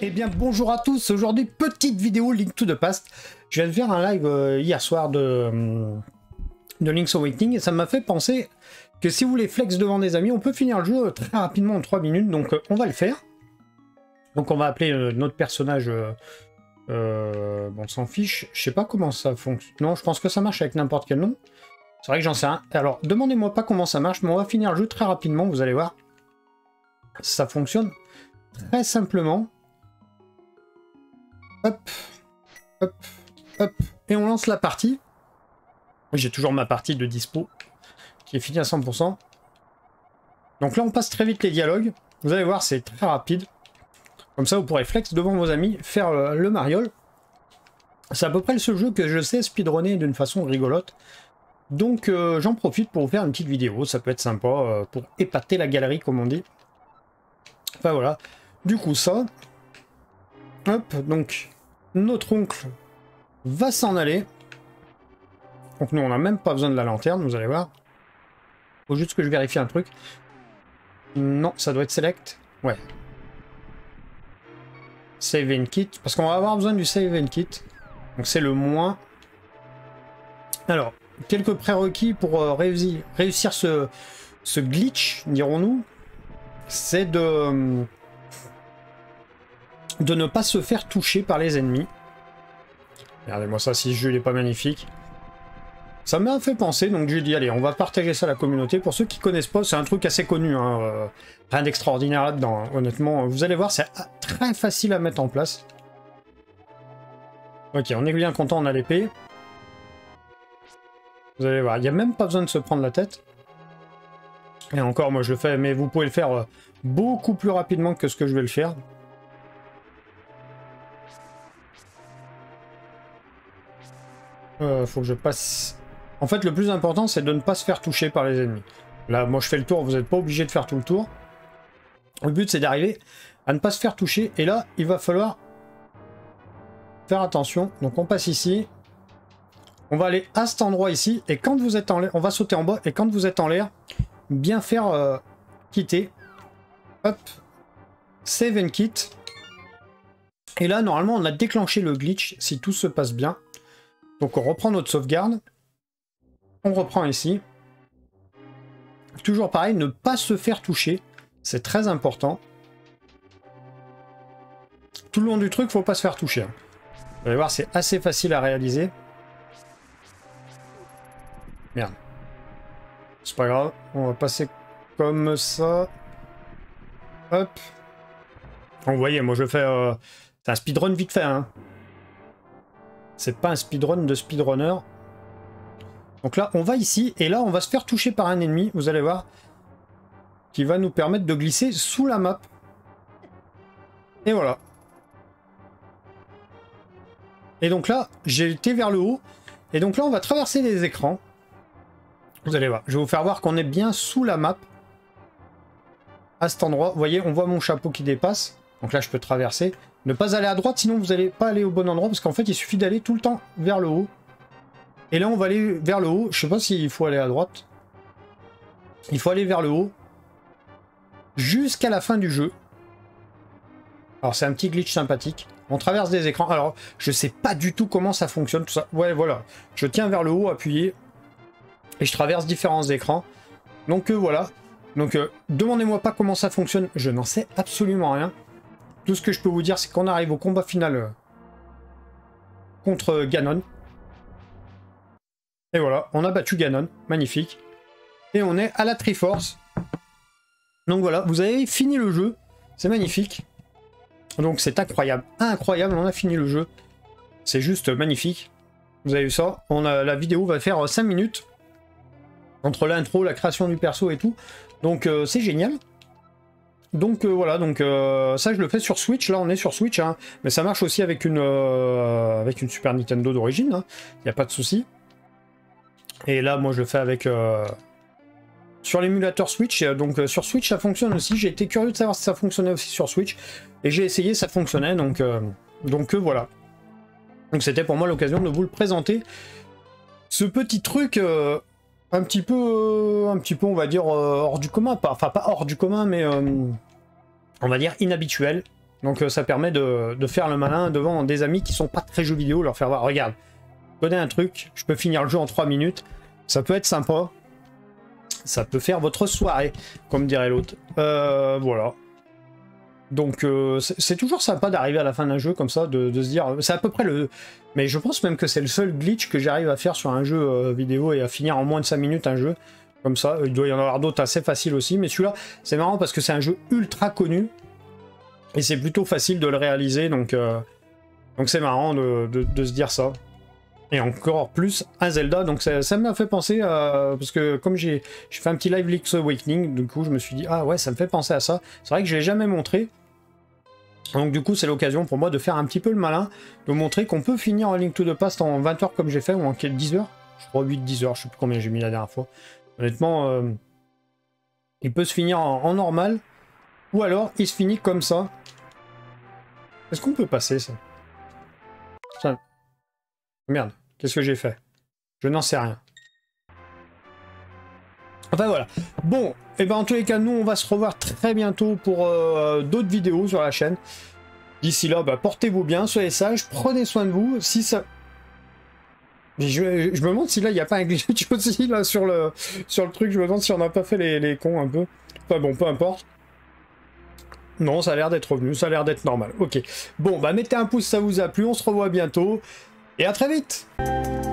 Eh bien bonjour à tous, aujourd'hui petite vidéo Link to the Past. Je viens de faire un live hier soir de Link's Awakening et ça m'a fait penser que si vous voulez flex devant des amis, on peut finir le jeu très rapidement en 3 minutes, donc on va le faire. Donc on va appeler notre personnage, bon on s'en fiche, je sais pas comment ça fonctionne, non je pense que ça marche avec n'importe quel nom. C'est vrai que j'en sais rien, alors demandez-moi pas comment ça marche, mais on va finir le jeu très rapidement, vous allez voir. Ça fonctionne très simplement. Hop, hop, hop, et on lance la partie. J'ai toujours ma partie de dispo qui est finie à 100%. Donc là, on passe très vite les dialogues. Vous allez voir, c'est très rapide. Comme ça, vous pourrez flex devant vos amis, faire le mariole. C'est à peu près le seul jeu que je sais speedrunner d'une façon rigolote. Donc j'en profite pour vous faire une petite vidéo. Ça peut être sympa pour épater la galerie, comme on dit. Enfin voilà. Du coup, ça... Hop, donc notre oncle va s'en aller. Donc nous, on n'a même pas besoin de la lanterne, vous allez voir. Faut juste que je vérifie un truc. Non, ça doit être select. Ouais. Save and kit, parce qu'on va avoir besoin du save and kit. Donc c'est le moins. Alors, quelques prérequis pour réussir ce glitch, dirons-nous. C'est de ne pas se faire toucher par les ennemis. Regardez-moi ça, si ce jeu n'est pas magnifique. Ça m'a fait penser, donc j'ai dit, allez, on va partager ça à la communauté. Pour ceux qui connaissent pas, c'est un truc assez connu, hein, rien d'extraordinaire là-dedans, hein. Honnêtement, vous allez voir, c'est très facile à mettre en place. Ok, on est bien content, on a l'épée. Vous allez voir, il n'y a même pas besoin de se prendre la tête. Et encore, moi je le fais, mais vous pouvez le faire beaucoup plus rapidement que ce que je vais le faire. Faut que je passe... En fait, le plus important, c'est de ne pas se faire toucher par les ennemis. Là, moi, je fais le tour, vous n'êtes pas obligé de faire tout le tour. Le but, c'est d'arriver à ne pas se faire toucher. Et là, il va falloir faire attention. Donc, on passe ici. On va aller à cet endroit ici. Et quand vous êtes en l'air, on va sauter en bas. Et quand vous êtes en l'air, bien faire quitter. Hop. Save and quit. Et là, normalement, on a déclenché le glitch si tout se passe bien. Donc, on reprend notre sauvegarde. On reprend ici. Toujours pareil, ne pas se faire toucher. C'est très important. Tout le long du truc, faut pas se faire toucher. Vous allez voir, c'est assez facile à réaliser. Merde. C'est pas grave. On va passer comme ça. Hop. Donc, vous voyez, moi je fais... c'est un speedrun vite fait, hein. C'est pas un speedrun de speedrunner. Donc là, on va ici, et là, on va se faire toucher par un ennemi, vous allez voir, qui va nous permettre de glisser sous la map. Et voilà. Et donc là, j'ai été vers le haut, et donc là, on va traverser les écrans. Vous allez voir, je vais vous faire voir qu'on est bien sous la map. À cet endroit, vous voyez, on voit mon chapeau qui dépasse. Donc là, je peux traverser. Ne pas aller à droite, sinon vous n'allez pas aller au bon endroit, parce qu'en fait, il suffit d'aller tout le temps vers le haut. Et là, on va aller vers le haut. Je sais pas s'il faut aller à droite. Il faut aller vers le haut. Jusqu'à la fin du jeu. Alors, c'est un petit glitch sympathique. On traverse des écrans. Alors, je sais pas du tout comment ça fonctionne, tout ça. Ouais, voilà. Je tiens vers le haut, appuyé. Et je traverse différents écrans. Donc, voilà. Donc, demandez-moi pas comment ça fonctionne. Je n'en sais absolument rien. Tout ce que je peux vous dire, c'est qu'on arrive au combat final contre Ganon. Et voilà, on a battu Ganon, magnifique. Et on est à la Triforce. Donc voilà, vous avez fini le jeu, c'est magnifique. Donc c'est incroyable, incroyable, on a fini le jeu. C'est juste magnifique. Vous avez vu ça, la vidéo va faire 5 minutes. Entre l'intro, la création du perso et tout. Donc c'est génial. Donc voilà, donc ça je le fais sur Switch, là on est sur Switch, hein. Mais ça marche aussi avec une Super Nintendo d'origine, il n'y a pas de souci. Et là, moi, je le fais avec... sur l'émulateur Switch. Donc, sur Switch, ça fonctionne aussi. J'ai été curieux de savoir si ça fonctionnait aussi sur Switch. Et j'ai essayé, ça fonctionnait. Donc voilà. Donc, c'était pour moi l'occasion de vous le présenter. Ce petit truc, un petit peu, on va dire, hors du commun. Enfin, pas hors du commun, mais on va dire inhabituel. Donc ça permet de faire le malin devant des amis qui sont pas très jeux vidéo, leur faire voir, regarde, je connais un truc, je peux finir le jeu en 3 minutes, ça peut être sympa, ça peut faire votre soirée, comme dirait l'autre. Voilà. Donc c'est toujours sympa d'arriver à la fin d'un jeu comme ça, de se dire, c'est à peu près le... Mais je pense même que c'est le seul glitch que j'arrive à faire sur un jeu vidéo et à finir en moins de 5 minutes un jeu, comme ça. Il doit y en avoir d'autres assez faciles aussi, mais celui-là, c'est marrant parce que c'est un jeu ultra connu, et c'est plutôt facile de le réaliser, donc c'est marrant de se dire ça. Et encore plus un Zelda, donc ça m'a fait penser à... Parce que comme j'ai fait un petit live Link's Awakening, du coup je me suis dit, ah ouais, ça me fait penser à ça. C'est vrai que je l'ai jamais montré. Donc du coup c'est l'occasion pour moi de faire un petit peu le malin, de montrer qu'on peut finir un Link to the Past en 20 heures comme j'ai fait, ou en 10 heures. Je crois 8-10 heures, je sais plus combien j'ai mis la dernière fois. Honnêtement, il peut se finir en normal, ou alors il se finit comme ça. Est-ce qu'on peut passer ça? Merde, qu'est-ce que j'ai fait? Je n'en sais rien. Enfin voilà. Bon, et ben en tous les cas, nous on va se revoir très bientôt pour d'autres vidéos sur la chaîne. D'ici là, bah, portez-vous bien, soyez sages, prenez soin de vous. Si ça... Je me demande si là il n'y a pas un glitch aussi là sur le truc, je me demande si on n'a pas fait les cons un peu. Enfin bon, peu importe. Non, ça a l'air d'être revenu, ça a l'air d'être normal. Ok. Bon, bah mettez un pouce si ça vous a plu, on se revoit bientôt. Et à très vite!